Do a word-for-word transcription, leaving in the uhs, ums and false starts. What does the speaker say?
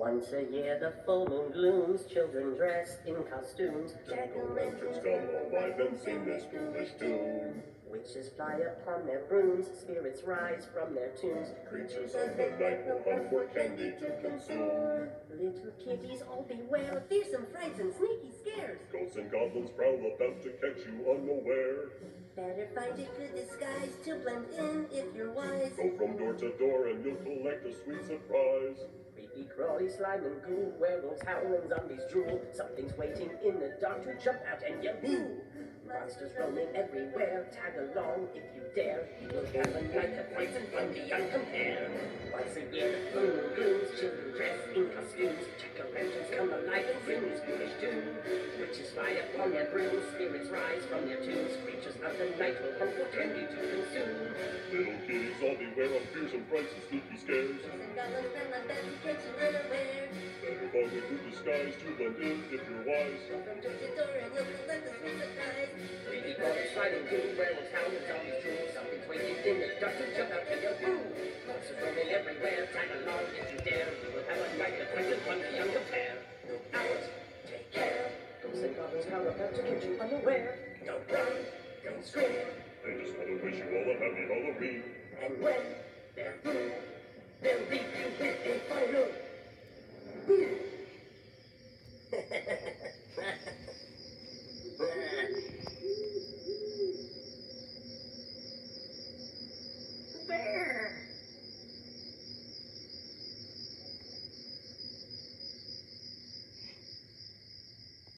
Once a year the full moon glooms, children dressed in costumes. Jack-o'-lanterns come alive and sing their foolish tune. Witches fly upon their brooms, spirits rise from their tombs. Creatures of the night will hunt for candy to consume. Little kiddies, all beware of fearsome frights and sneaky scares. Ghosts and goblins prowl about to catch you unaware. Better find a good disguise to blend in if you're wise. Go from door to door and you'll collect a sweet surprise. Creepy, crawly, slime and ghoul, werewolves howl and zombies drool. Something's waiting in the dark to jump out and yell boo. Monsters roaming everywhere, tag along if you dare. You will have a night of frights and fun beyond compare. Once a year the full moon glooms, children dressed in costumes. Jack-o'-lanterns come alive and sing this foolish tune. Witches fly upon their brooms, spirits rise from their tombs. Creatures of the night will hunt for candy to consume. Little kiddies, all beware of fearsome frights and sneaky scares. Goblins round my bed to catch you unaware. Better find a good disguise to blend in if you're wise. Go from door to door and you'll collect a sweet surprise. Creepy, crawly, slime and ghoul, werewolves howl and zombies drool. Something's waiting in the dark to jump out and yell boo. Monsters roaming everywhere, tag along if you dare. You will have a night of frights and fun beyond compare. Look out, take care. Ghosts and goblins howl about to catch you unaware. Don't run, don't scream. They just want to wish you all a happy Halloween. And when they're through, they'll leave you with a final boo.